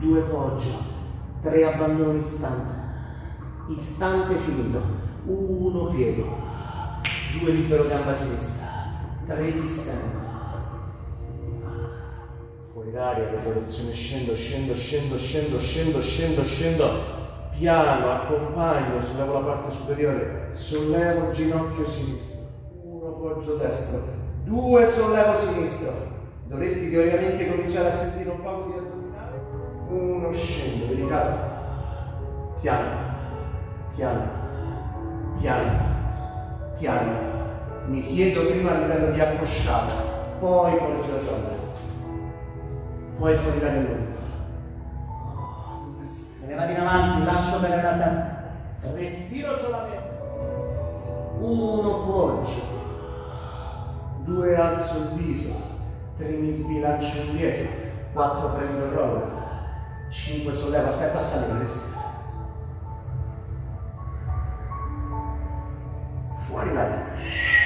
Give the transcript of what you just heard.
2 poggio, 3 abbandono istante, istante finito, 1 piego, 2 libero gamba sinistra, 3 distendo, fuori d'aria, rotazione, scendo, piano, accompagno, sollevo la parte superiore, sollevo il ginocchio sinistro, 1 poggio destro, 2 sollevo sinistro, dovresti teoricamente cominciare a sentire un po' di addominale, 1 scendo, delicato, piano, mi siedo prima a livello di accosciata, poi poggio la giornata, poi fuori d'aria lunga. Me ne vado in avanti, lascio bene la testa, respiro solamente, 1 poggio, 2 alzo il viso, 3 mi sbilancio indietro, 4 prendo il roller, 5 sollevo, aspetta a salire, respiro. Fuori d'aria.